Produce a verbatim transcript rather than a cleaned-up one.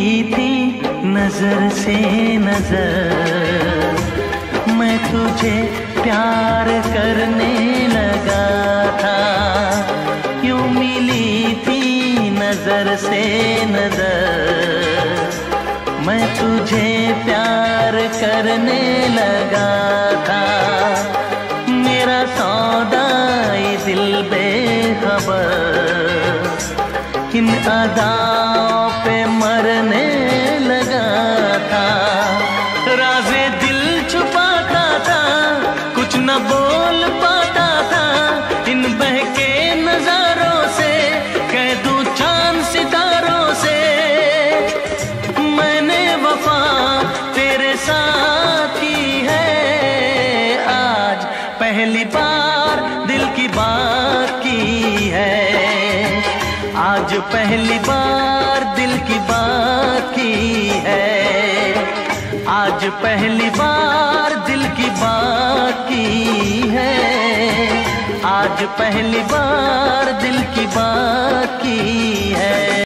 थी नजर से नजर, मैं तुझे प्यार करने लगा था। यूं मिली थी नजर से नजर, मैं तुझे प्यार करने लगा था। मेरा सौदा ये दिल बेखबर इन अदाओं पे मरने लगा था। राज़े दिल छुपाता था, कुछ न बोल पाता था। इन बहके नजारों से कह दूं चांद सितारों से, मैंने वफा तेरे साथ की है। आज पहली बार दिल की बात की है, आज पहली बार दिल की बात की है, आज पहली बार दिल की बात की है, आज पहली बार दिल की बात की है।